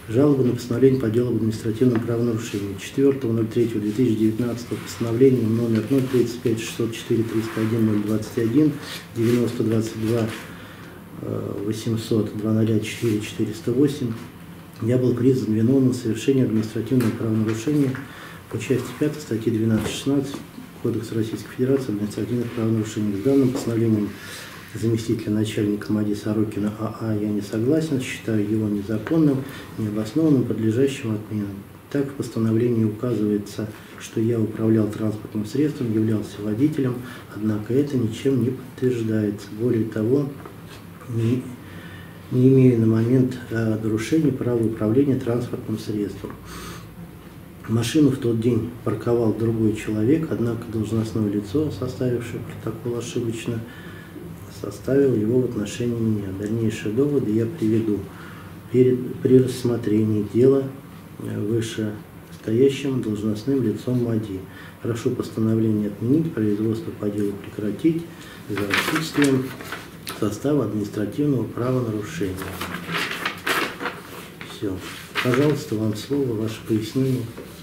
Жалоба на постановление по делу об административном правонарушении. 4.03.2019 постановлением номер 035 604 301 021 90 22 800 204 408 я был признан виновным в совершении административного правонарушения по части 5 статьи 12.16 Кодекса Российской Федерации административных правонарушений. С данным постановлением заместителя начальника МАДИ Сорокина АА я не согласен, считаю его незаконным, необоснованным, подлежащим отмене. Так, в постановлении указывается, что я управлял транспортным средством, являлся водителем, однако это ничем не подтверждается. Более того, не имею на момент нарушения права управления транспортным средством. Машину в тот день парковал другой человек, однако должностное лицо, составившее протокол ошибочно, составил его в отношении меня. Дальнейшие доводы я приведу при рассмотрении дела вышестоящим должностным лицом МАДИ. Прошу постановление отменить, производство по делу прекратить за отсутствием состава административного правонарушения. Все. Пожалуйста, вам слово, ваше пояснение.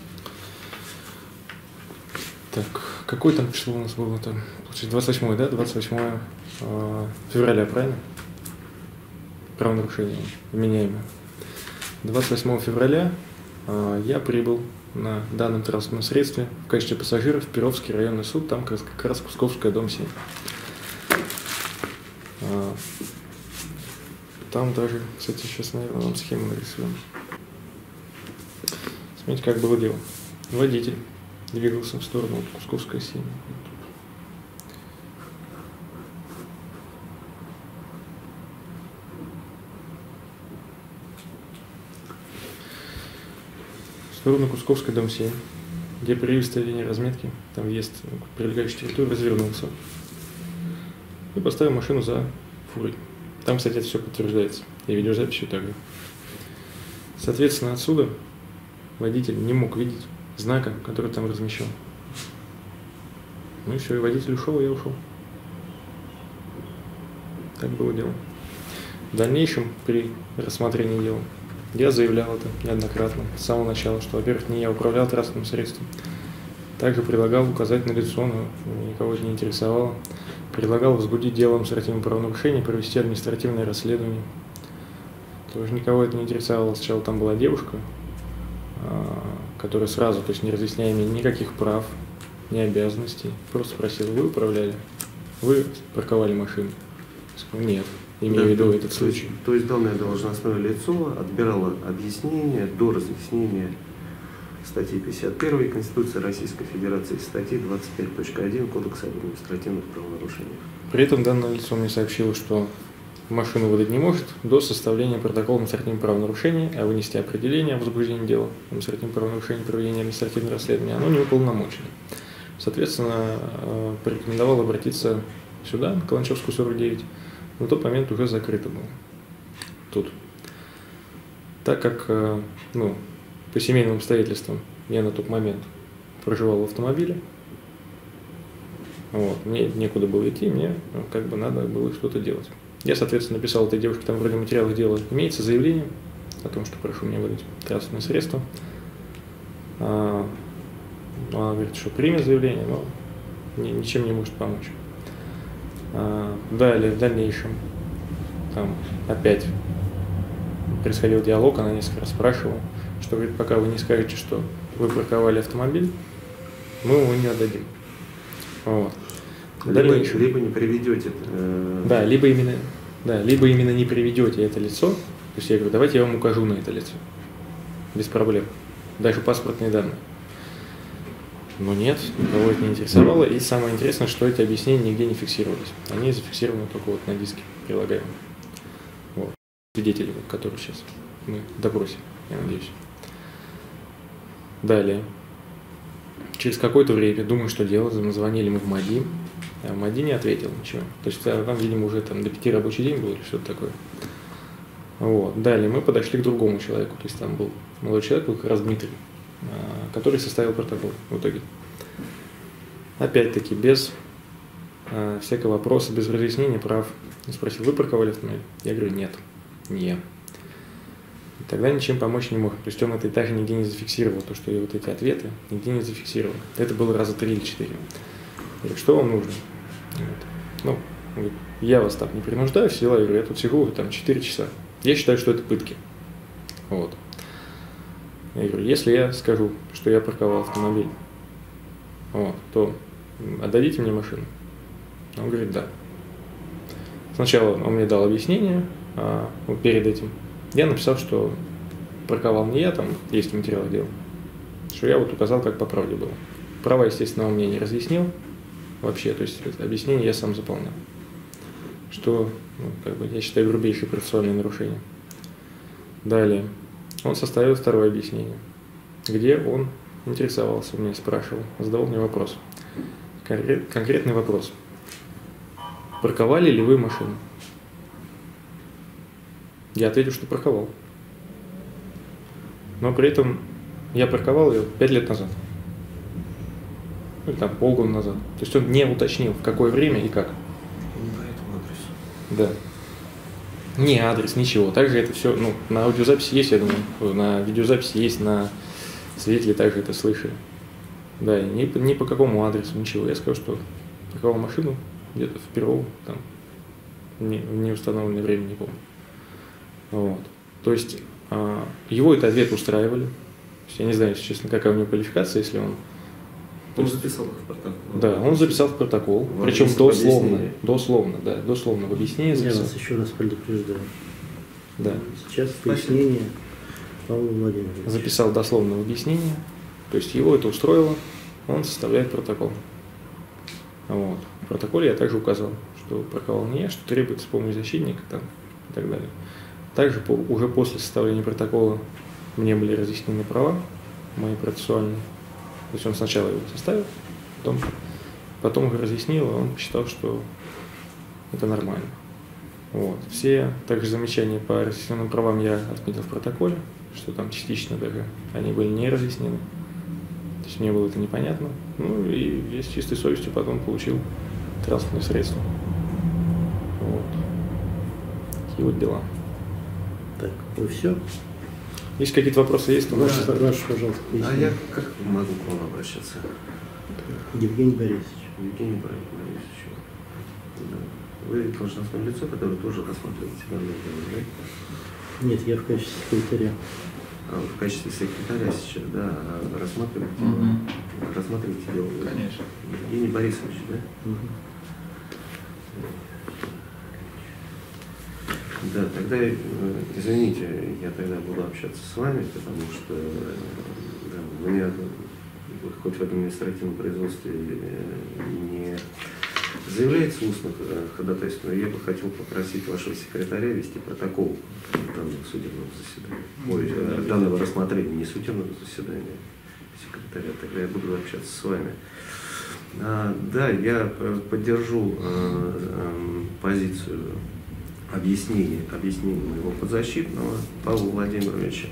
Так, какое там число у нас было там? 28, да? 28 февраля, правильно? Правонарушение вменяемое. 28 февраля я прибыл на данном транспортном средстве в качестве пассажира в Перовский районный суд, там как раз Кусковская, дом 7. Там даже, кстати, сейчас, наверное, вам схему нарисуем. Смотрите, как было дело. Водитель двигался в сторону Кусковской 7. В сторону Кусковской, дом 7, где прерывистая линия разметки, там въезд к прилегающей территории, развернулся и поставил машину за фурой. Там, кстати, это все подтверждается, и видеозаписью также. Соответственно, отсюда водитель не мог видеть знака, который там размещен. Ну и все, и водитель ушел, и я ушел. Так было дело. В дальнейшем, при рассмотрении дела, я заявлял это неоднократно, с самого начала, что, во-первых, не я управлял транспортным средством. Также предлагал указать на лицо, но никого это не интересовало. Предлагал возбудить дело об административном правонарушении, провести административное расследование. Тоже никого это не интересовало. Сначала там была девушка, которая сразу, то есть не разъясняя мне никаких прав, ни обязанностей, просто спросила: вы управляли? Вы парковали машину? Я сказал: нет, имею в виду этот случай. То есть данное должностное лицо отбирало объяснение до разъяснения статьи 51 Конституции Российской Федерации, статьи 25.1 Кодекса административных правонарушений. При этом данное лицо мне сообщило, что машину выдать не может до составления протокола административного правонарушения, а вынести определение о возбуждении дела административного правонарушения, проведения административного расследования, оно не уполномочено. Соответственно, порекомендовал обратиться сюда, на Каланчевскую, 49. На тот момент уже закрыто было. Тут. Так как, по семейным обстоятельствам я на тот момент проживал в автомобиле, мне некуда было идти, мне надо было что-то делать. Я, соответственно, написал этой девушке, там вроде в материалах дела имеется заявление о том, что прошу мне выдать транспортное средство. Она говорит, что примет заявление, но ничем не может помочь. Далее, в дальнейшем, там опять происходил диалог, она несколько раз спрашивала, что, говорит, пока вы не скажете, что вы парковали автомобиль, мы его не отдадим. Либо не приведете. Либо именно не приведете это лицо. То есть я говорю, давайте я вам укажу на это лицо. Без проблем. Даже паспортные данные. Но нет, никого это не интересовало. И самое интересное, что эти объяснения нигде не фиксировались. Они зафиксированы только на диске прилагаемом. Свидетели, которые сейчас мы допросим, я надеюсь. Далее. Через какое-то время, думаю, что делать, звонили мы в МАДИ. А МАДИ не ответил ничего. То есть там, видимо, уже до 5 рабочий день был или что-то такое. Далее мы подошли к другому человеку. То есть там был молодой человек, был как раз Дмитрий, который составил протокол в итоге. Опять-таки, без всякого вопроса, без разъяснения прав. Он спросил: вы парковали автомобиль? Я говорю: нет, не я. И тогда ничем помочь не мог. То есть он это также нигде не зафиксировал, то, что я вот эти ответы нигде не зафиксировал. Это было раза 3 или 4. Я говорю, что вам нужно? Вот. Ну, говорит, я вас там не принуждаю, все дела. Я говорю, я тут сижу там 4 часа. Я считаю, что это пытки. Вот. Я говорю, если я скажу, что я парковал автомобиль, вот, то отдадите мне машину? Он говорит, да. Сначала он мне дал объяснение, вот перед этим. Я написал, что парковал не я, там есть материал дела, что я вот указал, как по правде было. Права, естественно, он мне не разъяснил вообще, то есть это объяснение я сам заполнял. Что, ну, как бы, я считаю, грубейшее процессуальное нарушение. Далее, он составил второе объяснение, где он интересовался, меня спрашивал, задавал мне вопрос. Конкретный вопрос. Парковали ли вы машину? Я ответил, что парковал. Но при этом я парковал ее 5 лет назад. Или там полгода назад. То есть он не уточнил, в какое время и как. По этому адресу. Да. Не адрес, ничего. Также это все, ну, на аудиозаписи есть, я думаю, на видеозаписи есть, на свидетели также это слышали. Да, и ни по какому адресу, ничего. Я сказал, что парковал машину где-то в Перово, там, в неустановленное время, не помню. Вот. То есть его этот ответ устраивали. То есть, я не знаю, если честно, какая у него квалификация, если он... Он записал их в протокол. Да, он записал в протокол, причем дословно в объяснении Я записал. вас еще раз предупреждаю. Да. Сейчас пояснение Павла Владимировича. Записал дословно в объяснение, то есть его это устроило, он составляет протокол. Вот. В протоколе я также указал, что парковал не я, что требуется помощь защитника там, и так далее. Также уже после составления протокола мне были разъяснены права мои процессуальные. То есть он сначала его составил, потом их разъяснил, и он посчитал, что это нормально. Вот. Все также замечания по разъясненным правам я отметил в протоколе, что там частично даже они были не разъяснены. То есть мне было это непонятно. Ну и я с чистой совестью потом получил транспортное средство. Вот. Такие вот дела. Так, вы все? Если какие-то вопросы есть, то Ваш, пожалуйста, А поясните. я как могу к вам обращаться? Евгений Борисович. Евгений Борисович. Да. Вы должностное лицо, которое тоже рассматриваете данное дело, да? Нет, я в качестве секретаря. В качестве секретаря сейчас, да, рассматриваете дело. Конечно. Евгений Борисович, да? Да, тогда, извините, я тогда буду общаться с вами, потому что да, у меня хоть в административном производстве не заявляется устно ходатайство, но я бы хотел попросить вашего секретаря вести протокол данного судебного заседания, данного рассмотрения, не судебного заседания секретаря, тогда я буду общаться с вами. Да, я поддержу позицию объяснение моего подзащитного Павла Владимировича.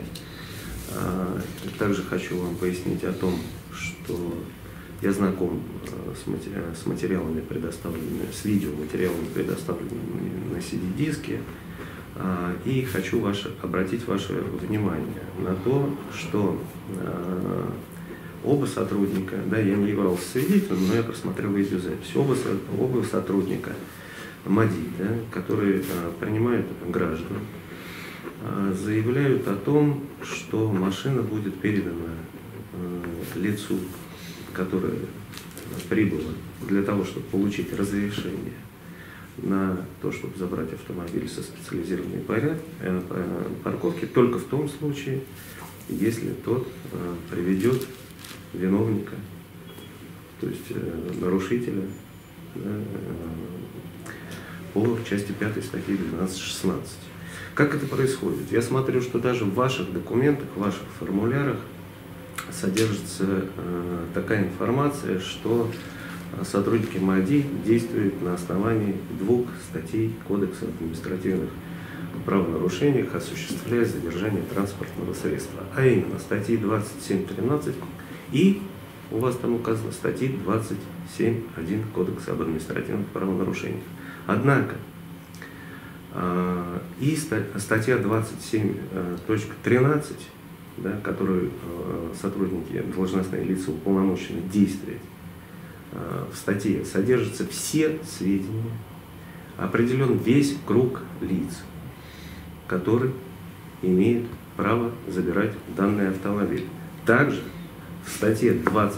Также хочу вам пояснить о том, что я знаком с материалами, предоставленными, с видеоматериалами, предоставленными на CD-диске, и хочу обратить ваше внимание на то, что оба сотрудника, да, я не являлся свидетелем, но я просмотрел видеозапись, оба сотрудника МАДИ, да, которые принимают граждан, заявляют о том, что машина будет передана лицу, которое прибыло для того, чтобы получить разрешение на то, чтобы забрать автомобиль со специализированной парковки, только в том случае, если тот приведет виновника, то есть нарушителя, да, по части 5 статьи 12.16. Как это происходит? Я смотрю, что даже в ваших документах, в ваших формулярах содержится такая информация, что сотрудники МАДИ действуют на основании 2 статей Кодекса административных правонарушений, осуществляя задержание транспортного средства, а именно статьи 27.13 и у вас там указано статьи 27.1 Кодекса об административных правонарушениях. Однако И статья 27.13, да, которую сотрудники, должностные лица уполномочены действовать, в статье содержатся все сведения, определен весь круг лиц, которые имеют право забирать данный автомобиль. Также в статье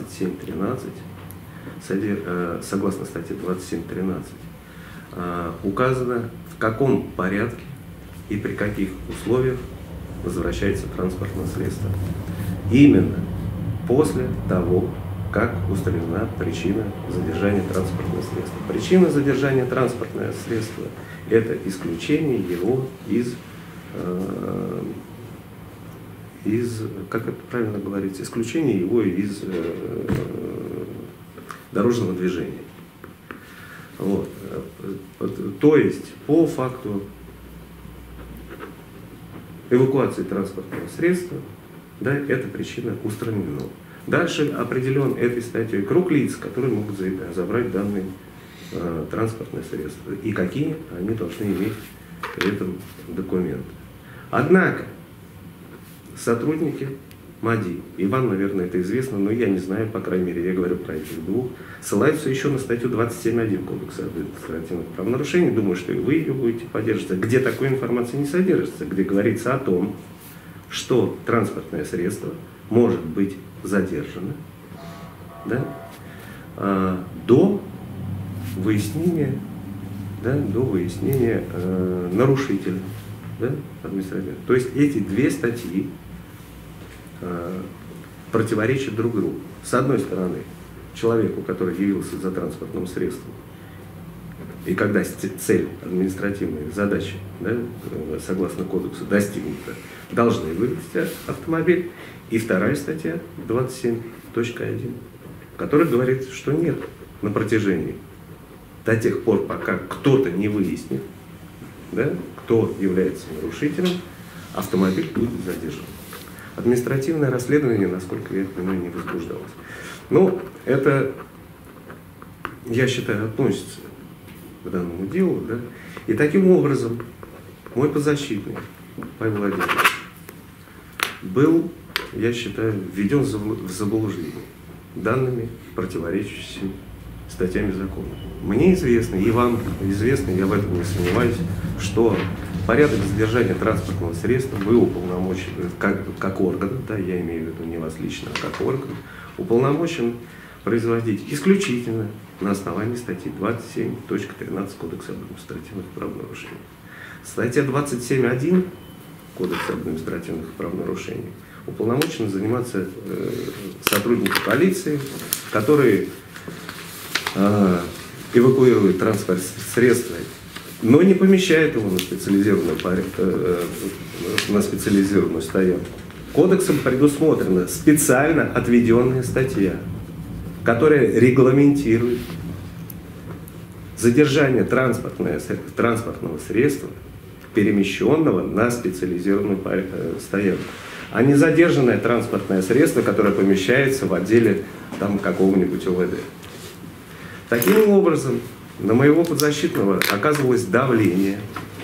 27.13, согласно статье 27.13, указано, в каком порядке и при каких условиях возвращается транспортное средство. Именно после того, как установлена причина задержания транспортного средства. Причина задержания транспортного средства – это исключение его как это правильно говорить, исключение его из дорожного движения. Вот. То есть по факту эвакуации транспортного средства, да, эта причина устранена. Дальше определен этой статьей круг лиц, которые могут забрать данные транспортные средства и какие они должны иметь при этом документы. Однако сотрудники МАДИ, и вам, наверное, это известно, но я не знаю, по крайней мере, я говорю про этих двух, ссылаются еще на статью 27.1 Кодекса административных правонарушений. Думаю, что и вы ее будете поддерживать, где такой информации не содержится, где говорится о том, что транспортное средство может быть задержано, да, до выяснения нарушителя, да, административного. То есть эти две статьи противоречат друг другу. С одной стороны, человеку, который явился за транспортным средством, и когда цель административной задачи, да, согласно кодексу, достигнута, должны вывести автомобиль. И вторая статья 27.1, которая говорит, что нет, на протяжении до тех пор, пока кто-то не выяснит, да, кто является нарушителем, автомобиль будет задержан. Административное расследование, насколько я понимаю, не возбуждалось. Ну, это, я считаю, относится к данному делу. Да? И таким образом мой подзащитный, Павел Владимирович, был, я считаю, введен в заблуждение данными противоречащими статьями закона. Мне известно, и вам известно, я в этом не сомневаюсь, что порядок задержания транспортного средства вы уполномочены, как орган, да, я имею в виду не вас лично, а как орган, уполномочен производить исключительно на основании статьи 27.13 Кодекса административных правонарушений. Статья 27.1 Кодекса административных правонарушений уполномочены заниматься сотрудники полиции, которые эвакуируют транспортное средство, но не помещает его на специализированную стоянку. Кодексом предусмотрена специально отведенная статья, которая регламентирует задержание транспортного средства, перемещенного на специализированную стоянку, а не задержанное транспортное средство, которое помещается в отделе там какого-нибудь ОВД. Таким образом, на моего подзащитного оказывалось давление,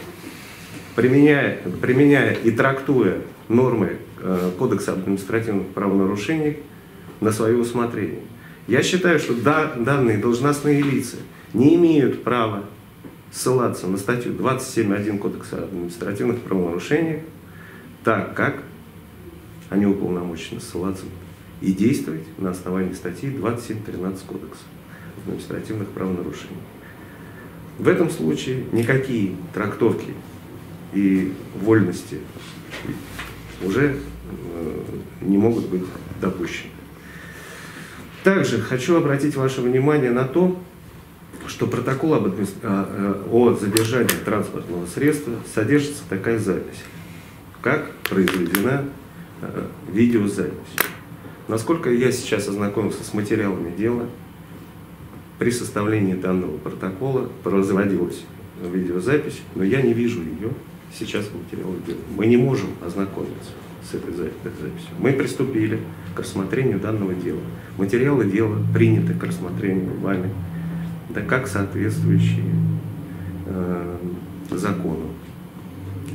применяя и трактуя нормы Кодекса административных правонарушений на свое усмотрение. Я считаю, что данные должностные лица не имеют права ссылаться на статью 27.1 Кодекса административных правонарушений, так как они уполномочены ссылаться и действовать на основании статьи 27.13 Кодекса административных правонарушений. В этом случае никакие трактовки и вольности уже не могут быть допущены. Также хочу обратить ваше внимание на то, что протокол о задержании транспортного средства содержится такая запись, как произведена видеозапись. Насколько я сейчас ознакомился с материалами дела, при составлении данного протокола производилась видеозапись, но я не вижу ее сейчас в материалах дела. Мы не можем ознакомиться с этой записью. Мы приступили к рассмотрению данного дела. Материалы дела приняты к рассмотрению вами, да, как соответствующие закону.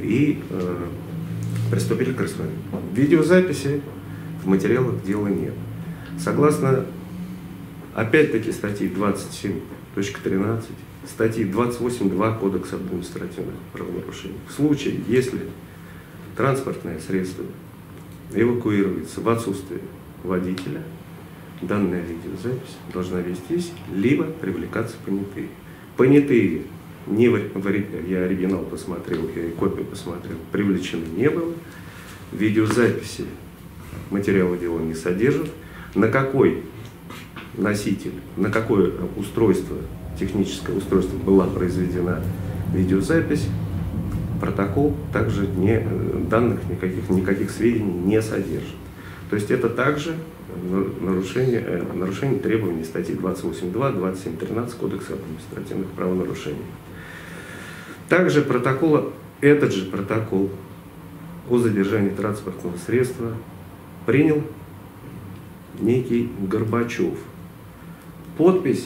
и приступили к рассмотрению. Видеозаписи в материалах дела нет. Согласно, опять-таки, статьи 27.13, статьи 28.2 Кодекса административных правонарушений, в случае, если транспортное средство эвакуируется в отсутствие водителя, данная видеозапись должна вестись, либо привлекаться понятые. Понятые, я оригинал посмотрел, я и копию посмотрел, привлечены не было. Видеозаписи материала дела не содержат. На какой носитель, на какое устройство, техническое устройство была произведена видеозапись, протокол также данных никаких сведений не содержит. То есть это также нарушение требований статьи 28.2, 27.13 Кодекса административных правонарушений. Также этот же протокол о задержании транспортного средства принял некий Горбачев. Подпись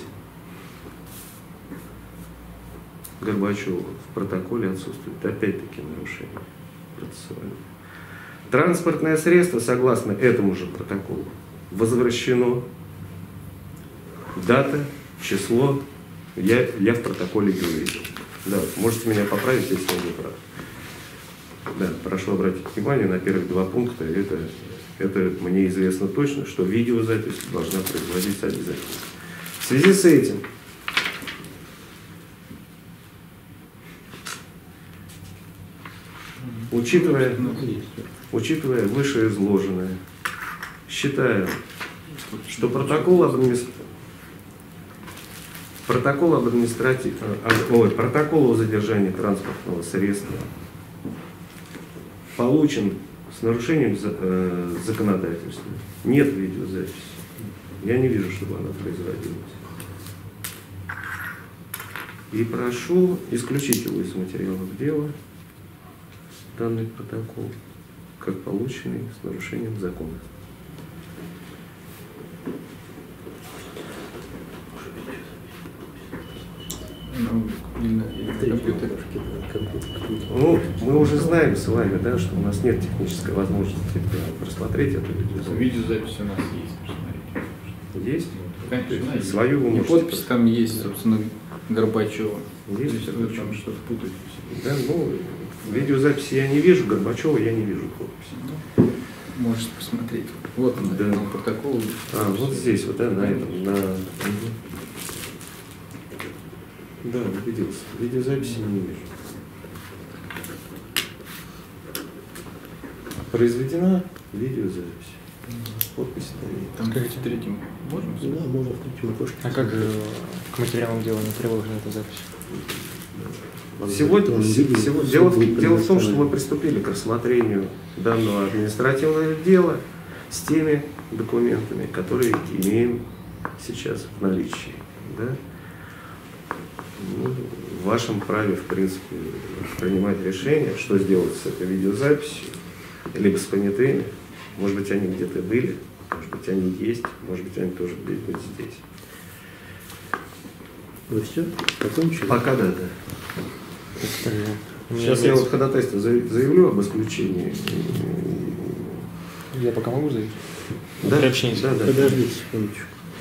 Горбачева в протоколе отсутствует. Опять-таки нарушение процессуальное. Транспортное средство, согласно этому же протоколу, возвращено. Дата, число, я в протоколе не увидел. Да, можете меня поправить, если я не прав. Да, прошу обратить внимание на первых два пункта. Это мне известно точно, что видеозапись должна производиться обязательно. В связи с этим учитывая вышеизложенное, считаю, что протокол о задержании транспортного средства получен с нарушением законодательства. Нет видеозаписи. Я не вижу, чтобы она производилась. И прошу исключить его из материалов дела, данный протокол, как полученный с нарушением закона. Ну, мы уже знаем с вами, да, что у нас нет технической возможности просмотреть эту видеозапись. Видеозапись у нас есть. Есть? Конечно, есть. Свою вы можете. Подпись там есть, собственно, Горбачева. Есть? Если вы там что-то путаете. Да, ну, видеозаписи я не вижу, Горбачева я не вижу подписи. Ну, можете посмотреть. Вот он, да. Протокол. Вот здесь, вот, да, на этом, Да, убедился. Видеозаписи не вижу. Произведена видеозапись. Подпись стоит. Там в третьем можно? Да, можно в третьем окошке. А как же к материалам дела не приложена эта запись? Дело в том, что мы приступили к рассмотрению данного административного дела с теми документами, которые имеем сейчас в наличии. Да? Ну, в вашем праве, в принципе, принимать решение, что сделать с этой видеозаписью, либо с понятыми. Может быть, они где-то были, может быть, они есть, может быть, они тоже будут здесь. Вы все? Закончили? Пока да. Сейчас я вот ходатайство заявлю об исключении. Я пока могу заявить? Да, да. Подождите секундочку.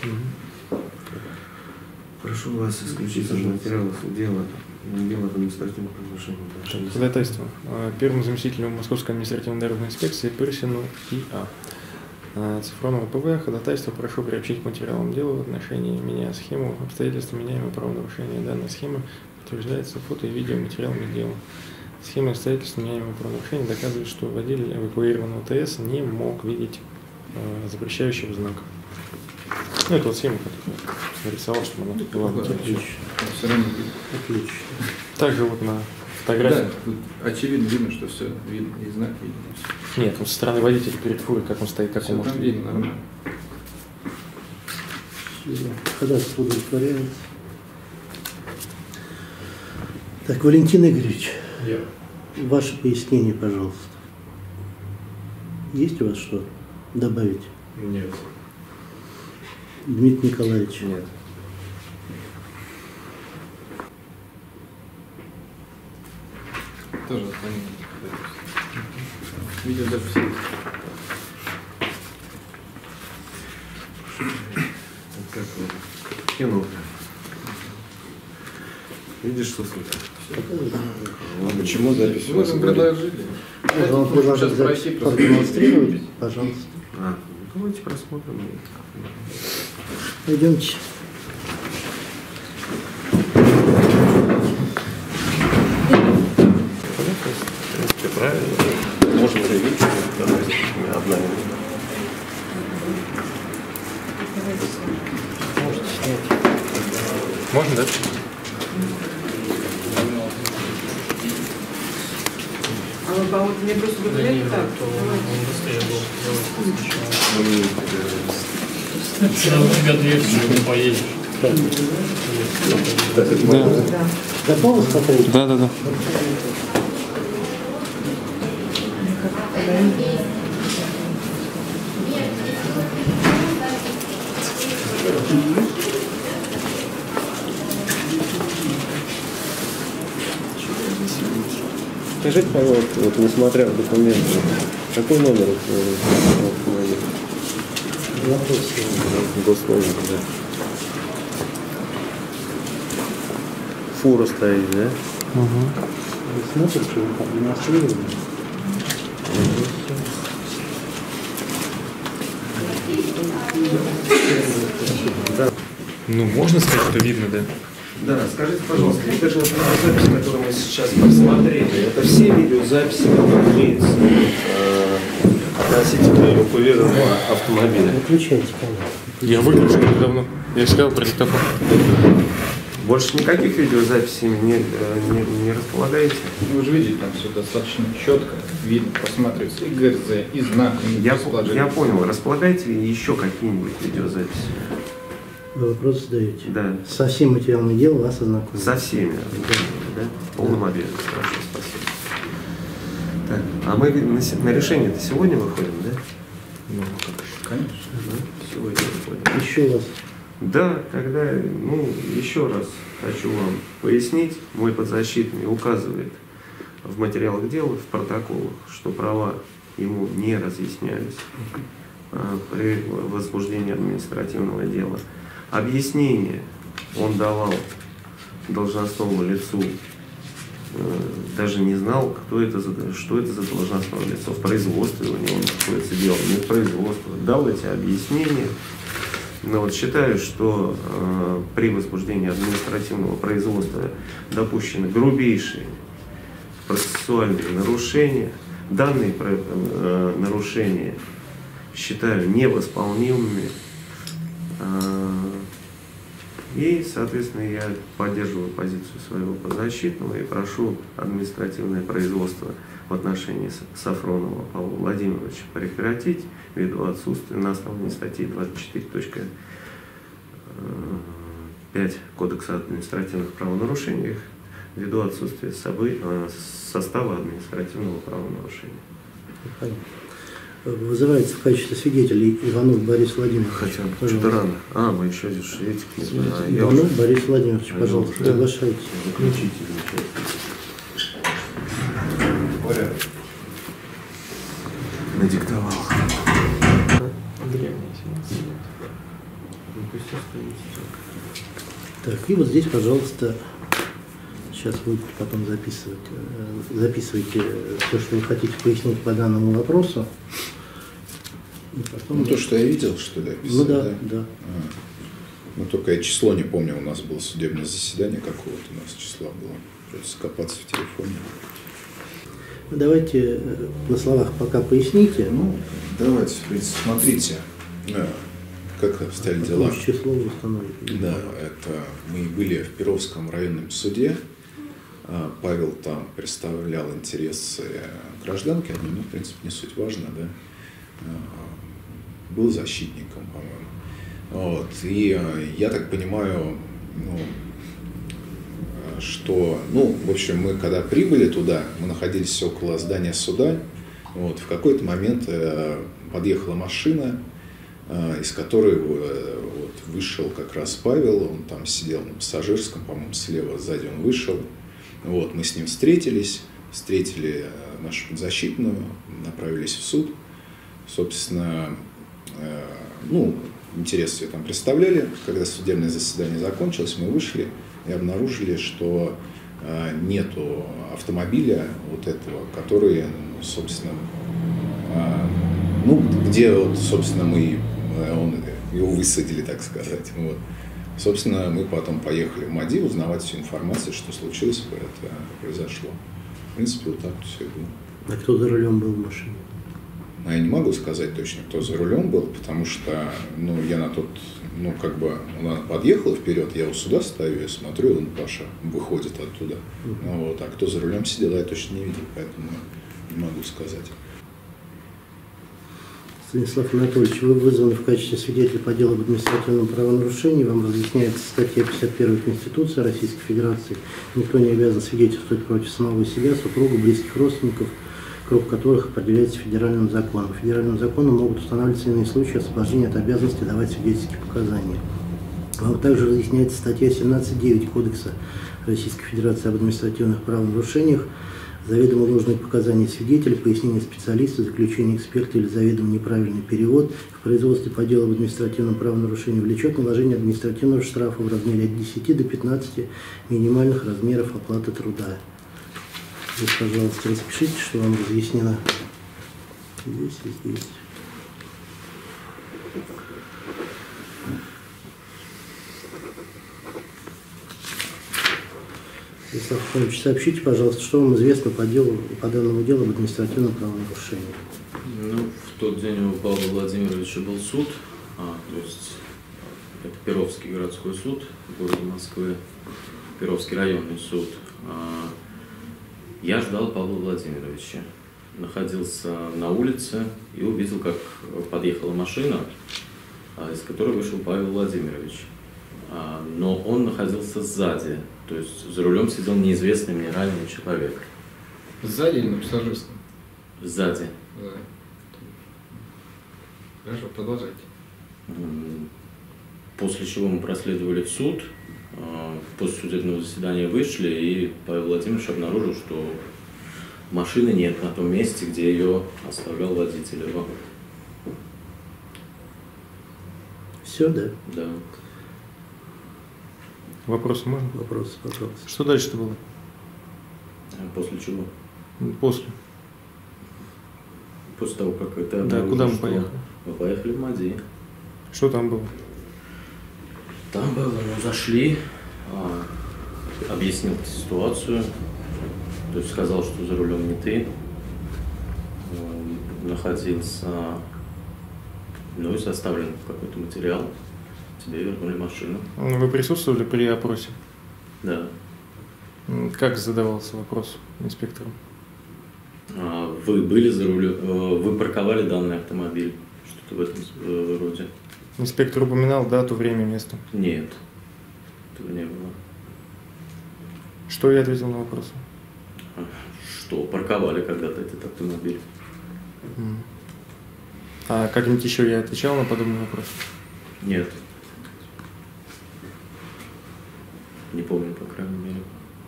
Прошу вас исключить из материалов дела административного правонарушения. Ходатайство. Первому заместителю Московской административной дорожной инспекции Пырсину И.А. Цифрового ПВ ходатайство прошу приобщить к материалам дела в отношении меня схему обстоятельств меняемого правонарушения. Данная схема подтверждается фото и видео материалами дела. Схема обстоятельств меняемого правонарушения доказывает, что водитель эвакуированного ТС не мог видеть запрещающего знака. Ну, это вот схема, которую я нарисовал, чтобы она была. Отлично. Отлично. Также вот на фотографии. Да, тут очевидно видно, что все видно, и знак видно. Нет, вот со стороны водителя перед фурой, как он стоит, как Все он может там видеть. видно, нормально. Ходатайство удовлетворяется. Так, Валентин Игоревич, ваше пояснение, пожалуйста. Есть у вас что добавить? Нет. Дмитрий Николаевич? Нет. Тоже понятно. Видеозапись. Как кино. Видишь, что слышно? А почему запись? Мы же предложили. Вам предложить Сейчас запись пройти, продемонстрировать, пожалуйста. Давайте просмотрим. Пойдемте. В принципе, правильно. Можно заявить, давайте, одна минута. Можете снять. Можно, да? А вы кого-то мне просто говорили так? Ребята, если поедешь. Да. Готовы смотреть? Да, да, да. Скажите, пожалуйста, вот несмотря в документы, какой номер автомобиля? Госномер, да. Фура стоит, да? Вы смотрите, вы демонстрируете? Да. Ну, можно сказать, что видно, да? Да, скажите, пожалуйста, это же вот видеозапись, которую мы сейчас просмотрели, это все видеозаписи, которые имеются относительно эвакуированного автомобиля. Выключайте камеру. Я выключил давно. Я сказал про диктофон. Больше никаких видеозаписей не располагаете? Вы же видите, там все достаточно четко видно, просматривается и ГРЗ, и знак. Я понял. Располагаете ли еще какие-нибудь видеозаписи? Вы вопрос задаете? Да. Со всеми материалами дела вас ознакомят. Со всеми, да? В полном объеме. Хорошо, спасибо. Так, а мы на решение-то сегодня выходим, да? Ну, Конечно. Сегодня выходим. Еще раз. Да, когда, еще раз хочу вам пояснить, мой подзащитный указывает в материалах дела, в протоколах, что права ему не разъяснялись при возбуждении административного дела. Объяснение он давал должностному лицу, даже не знал, что это за должностное лицо. В производстве у него находится дело, не в производстве. Дал эти объяснения. Но вот считаю, что при возбуждении административного производства допущены грубейшие процессуальные нарушения. Данные нарушения считаю невосполнимыми. И, соответственно, я поддерживаю позицию своего подзащитного и прошу административное производство в отношении Сафронова Павла Владимировича прекратить ввиду отсутствия на основании статьи 24.5 Кодекса административных правонарушений ввиду отсутствия состава административного правонарушения. Понятно. Вызывается в качестве свидетелей Иванов Борис Владимирович. Хотя что-то рано. Мы еще здесь этих не знаю. Иванов Борис Владимирович, пожалуйста, соглашайтесь. Заключительный. Надиктовал. Так, и вот здесь, пожалуйста, сейчас вы потом записывайте то, что вы хотите пояснить по данному вопросу. И потом... То, что я видел, что ли, описал, да. Только я число не помню, у нас было судебное заседание, какого-то у нас числа было. Придется копаться в телефоне. Давайте на словах пока поясните. Давайте, в принципе, смотрите, как обстояли дела. Число установите. Да, это мы были в Перовском районном суде. Павел там представлял интересы гражданки, в принципе, не суть важно, да. Был защитником, по-моему. И я так понимаю, что, в общем, мы когда прибыли туда, мы находились около здания суда, в какой-то момент подъехала машина, из которой вышел как раз Павел, он там сидел на пассажирском, по-моему, слева, сзади он вышел. Мы с ним встретили нашу подзащитную, направились в суд. Собственно, интерес ее там представляли. Когда судебное заседание закончилось, мы вышли и обнаружили, что нету автомобиля вот этого, который, собственно, где вот, собственно, его высадили, так сказать. Вот. Собственно, мы потом поехали в МАДИ узнавать всю информацию, что случилось, это произошло. В принципе, вот так все и было. А кто за рулем был в машине? Я не могу сказать точно, кто за рулем был, потому что, я на тот, она подъехала вперед, я у суда стою и смотрю, Паша выходит оттуда. А кто за рулем сидел, я точно не видел, поэтому не могу сказать. Станислав Анатольевич, вы вызваны в качестве свидетеля по делу об административном правонарушении. Вам разъясняется статья 51 Конституции Российской Федерации. Никто не обязан свидетельствовать против самого себя, супруга, близких родственников, круг которых определяется федеральным законом. Федеральным законом могут устанавливаться иные случаи освобождения от обязанности давать свидетельские показания. Вам также разъясняется статья 17.9 Кодекса Российской Федерации об административных правонарушениях. Заведомо ложные показания свидетеля, пояснение специалиста, заключение эксперта или заведомо неправильный перевод в производстве по делу об административном правонарушении влечет наложение административного штрафа в размере от 10 до 15 минимальных размеров оплаты труда. Здесь, пожалуйста, распишите, что вам разъяснено. Здесь и здесь. Станислав Анатольевич, сообщите, пожалуйста, что вам известно по данному делу об административном правонарушении. В тот день у Павла Владимировича был суд, то есть это Перовский городской суд в городе Москвы, Перовский районный суд. Я ждал Павла Владимировича, находился на улице и увидел, как подъехала машина, из которой вышел Павел Владимирович. Но он находился сзади, то есть за рулем сидел неизвестный мне ранее человек. Сзади или на пассажирском? Сзади. Хорошо, продолжайте. После чего мы проследовали в суд, после судебного заседания вышли, и Павел Владимирович обнаружил, что машины нет на том месте, где ее оставлял водитель его. Все, да? Да. Вопросы можно? Вопрос, пожалуйста. Что дальше-то было? После чего? После. После того, как это... Да, куда мы поехали? Мы поехали в МАДИ. Что там было? Там было, зашли, объяснил ситуацию, то есть сказал, что за рулем не ты, находился, и составлен какой-то материал, тебе вернули машину. Вы присутствовали при опросе? Да. Как задавался вопрос инспектору? Вы были за рулем, вы парковали данный автомобиль, что-то в этом роде. Инспектор упоминал дату, время, место? Нет, этого не было. Что я ответил на вопрос? Что парковали когда-то этот автомобиль. А как-нибудь еще я отвечал на подобный вопрос? Нет. Не помню, по крайней мере.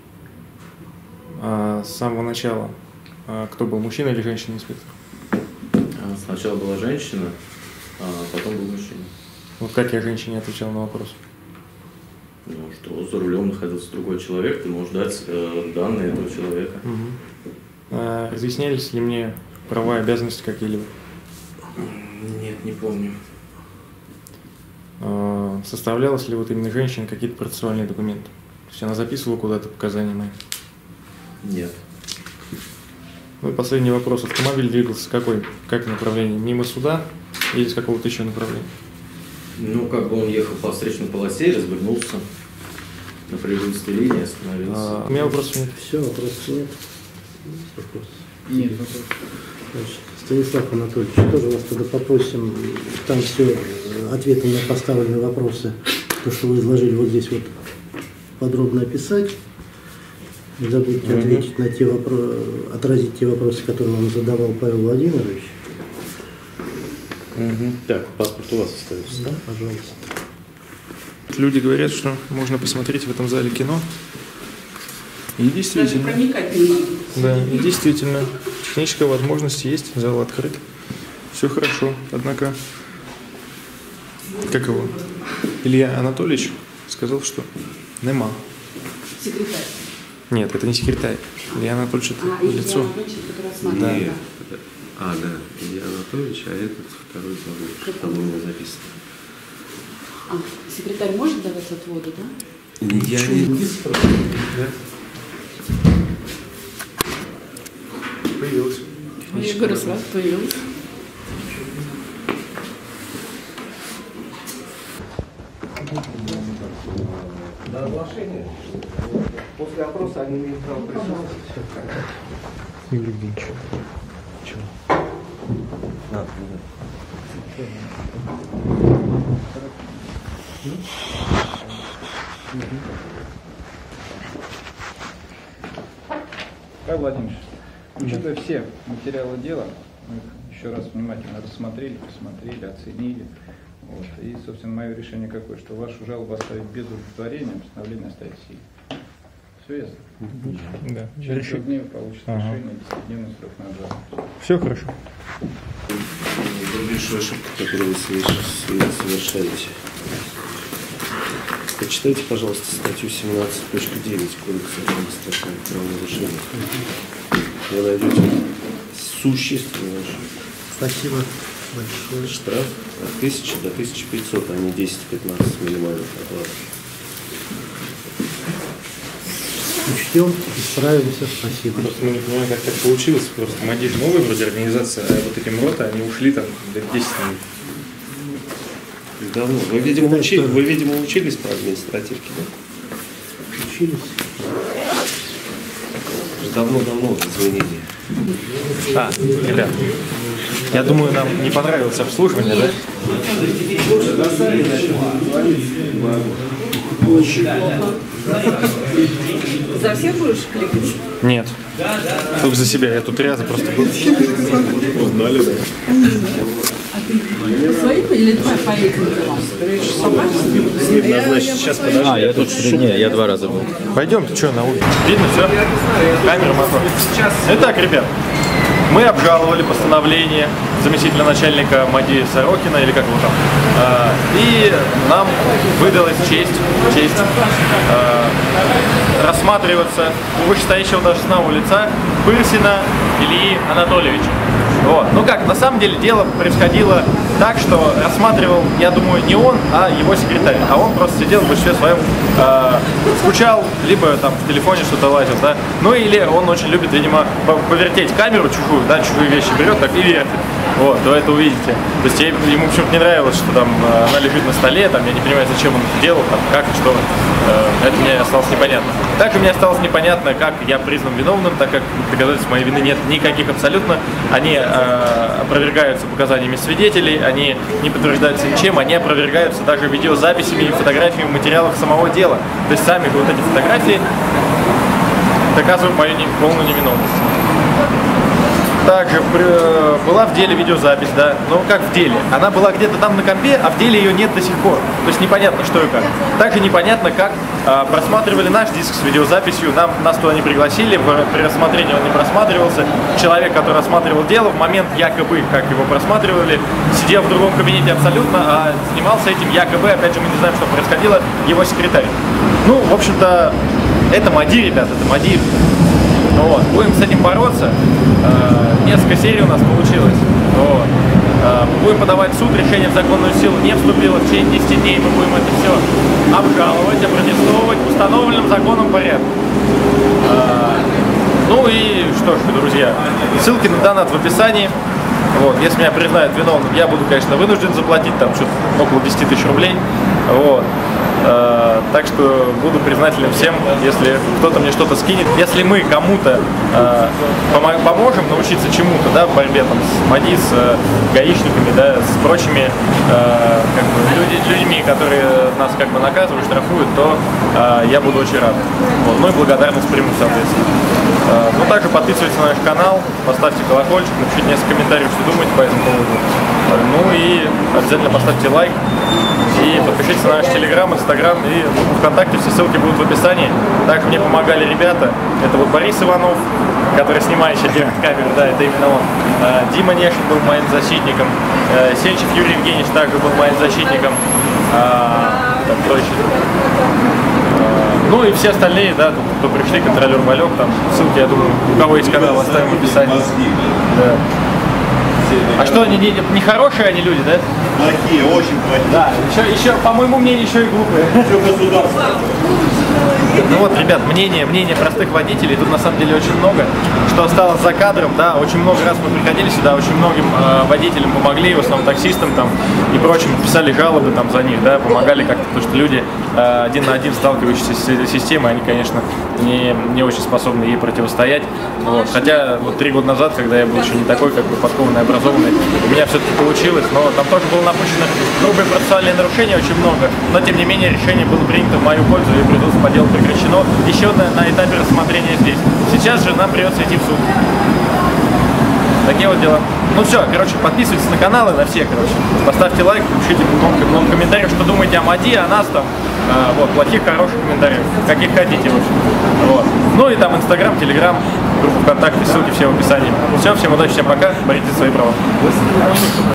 А с самого начала кто был, мужчина или женщина-инспектор? Сначала была женщина, а потом был мужчина. Вот как я женщине отвечал на вопрос? Что за рулем находился другой человек, ты можешь дать данные этого человека. Разъяснялись ли мне права и обязанности какие-либо? Нет, не помню. Составлялась ли вот именно женщина какие-то процессуальные документы? То есть она записывала куда-то показания мои? Нет. Ну и последний вопрос. Автомобиль двигался как направление? Мимо суда или с какого-то еще направления? Он ехал по встречной полосе, развернулся на прерывистой линии, остановился. У меня вопросов нет. Все, вопросов нет. Нет вопросов. Значит, Станислав Анатольевич, тоже вас тогда попросим там все ответы на поставленные вопросы, то, что вы изложили вот здесь вот, подробно описать. Не забудьте ответить на те вопросы, отразить те вопросы, которые вам задавал Павел Владимирович. Так, паспорт у вас остается. Да, пожалуйста. Люди говорят, что можно посмотреть в этом зале кино. И действительно. Даже проникать не надо. Да, и действительно, техническая возможность есть, зал открыт. Все хорошо, однако, как его, Илья Анатольевич сказал, что нема. Секретарь. Нет, это не секретарь. Илья Анатольевич это лицо. Илья Анатольевич, который осматривает. Нет. Да, Илья Анатольевич, а этот второй зовут. Там у него записано. Секретарь может давать отводы, да? Я не... Появился. Я говорю, сразу появился. На оглашение. После опроса они имеют право присутствовать. Юрий Ильич. Чего? Павел Владимирович, учитывая все материалы дела, мы их еще раз внимательно рассмотрели, посмотрели, оценили. Вот. И, собственно, мое решение какое, что вашу жалобу оставить без удовлетворения, постановление оставить в силе. Все ясно? Да. Через 3 дней вы получите решение, 10-дневный срок на обжалование. Все хорошо. Большую ошибку, которую вы совершаете. Почитайте, пожалуйста, статью 17.9 Кодекса административных правонарушений. Вы найдете существенную ошибку. Спасибо большое. Штраф от 1000 до 1500, а не 10-15 минимальных оплат. Учтем, исправимся. Спасибо. Просто мы не понимаем, как так получилось. Просто МАДИ новая вроде организация, а вот эти МРОТа, они ушли там до 10 минут. Давно. Вы, видимо, учились по административке, да? Учились. Давно изменения. Ребят, я думаю, нам не понравилось обслуживание, да? За всех будешь кликать? Нет. Только за себя. Я тут 3 раза просто был. Узнали, да? Свои или твои дела? Значит, сейчас подожди. Я тут я 2 раза был. Пойдем, ты что, на улице? Видно все? Камера, мотор. Итак, ребят, мы обжаловали постановление заместителя начальника МАДИ Сорокина, или как его там, и нам выдалась честь рассматриваться у вышестоящего должностного лица Пырсина Ильи Анатольевича. Вот. Ну как, на самом деле дело происходило так, что рассматривал, я думаю, не он, а его секретарь. А он просто сидел в большинстве своем, скучал, либо там в телефоне что-то лазил, да. Ну или он очень любит, видимо, повертеть камеру чужую, да, чужие вещи берет так и вертит. Вот, то это увидите. То есть ему почему-то не нравилось, что там она лежит на столе, там я не понимаю, зачем он это делал, там как и что. Это мне осталось непонятно. Также мне осталось непонятно, как я признан виновным, так как доказательств моей вины нет никаких абсолютно. Они опровергаются показаниями свидетелей, они не подтверждаются ничем, они опровергаются даже видеозаписями и фотографиями в материалах самого дела. То есть сами вот эти фотографии доказывают мою полную невиновность. Также была в деле видеозапись, да, ну как в деле, она была где-то там на компе, а в деле ее нет до сих пор, то есть непонятно что и как. Также непонятно, как просматривали наш диск с видеозаписью, нас туда не пригласили, при рассмотрении он не просматривался. Человек, который рассматривал дело, в момент якобы, как его просматривали, сидел в другом кабинете абсолютно, а занимался этим якобы, опять же мы не знаем, что происходило, его секретарь. Ну, в общем-то, это МАДИ, ребята, это МАДИ. Вот. Будем с этим бороться. Несколько серий у нас получилось. Вот. Будем подавать в суд, решение в законную силу не вступило. В течение 10 дней мы будем это все обжаловать, опротестовывать в установленном законом порядке. Ну и что ж, друзья, ссылки на донат в описании. Вот. Если меня признают виновным, я буду, конечно, вынужден заплатить там что-то около 10 000 рублей. Вот. Так что буду признателен всем, если кто-то мне что-то скинет. Если мы кому-то поможем научиться чему-то, да, в борьбе там, с МАДИ, с гаишниками, да, с прочими людьми, которые нас как бы наказывают, штрафуют, то я буду очень рад. Вот. Ну и благодарность приму, соответственно. Ну также подписывайтесь на наш канал, поставьте колокольчик, напишите несколько комментариев, что думаете по этому поводу. Ну и обязательно поставьте лайк. И подпишитесь на наш Телеграм, Инстаграм и ВКонтакте, все ссылки будут в описании. Также мне помогали ребята. Это вот Борис Иванов, который снимает еще держит камеру, да, это именно он. Дима Нешин был моим защитником. Сенчев Юрий Евгеньевич также был моим защитником. Там, кто еще? Ну и все остальные, да, кто пришли, контролер Валек, там ссылки, я думаю, у кого есть канал, оставим в описании. Да. А что, они не хорошие они люди, да? Плохие, очень плохие. Да, еще, по моему мнению, еще и глупые. Все государство. Ну вот, ребят, мнение простых водителей, тут на самом деле очень много, что осталось за кадром, да, очень много раз мы приходили сюда, очень многим водителям помогли, в основном таксистам там и прочим, писали жалобы там за них, да, помогали как-то, потому что люди один на один сталкивающиеся с этой системой, они, конечно, не очень способны ей противостоять, вот. Хотя вот 3 года назад, когда я был еще не такой, как бы подкованный, образованный, у меня все-таки получилось, но там тоже было напущено грубые процессуальные нарушения очень много, но тем не менее решение было принято в мою пользу и производство по делу прекращено еще на этапе рассмотрения здесь. Сейчас же нам придется идти в суд. Такие вот дела. Ну все, короче, подписывайтесь на каналы, на все, короче. Поставьте лайк, пишите много комментариев, что думаете о МАДИ, о нас там. Вот, плохих, хороших комментариев, каких хотите, в общем. Вот. Ну и там Инстаграм, Телеграм, группа ВКонтакте, ссылки все в описании. Все, всем удачи, всем пока, боритесь за свои права.